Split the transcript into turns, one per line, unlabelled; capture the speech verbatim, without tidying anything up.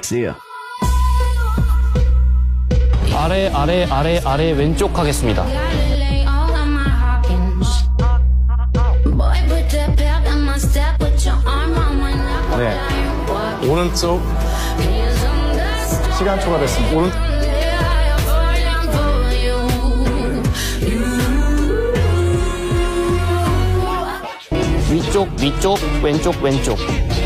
See ya.
아래 아래 아래 아래 왼쪽 하겠습니다.
네. 오른쪽. 시간 초과됐습니다. 오른.
위쪽 위쪽 왼쪽 왼쪽.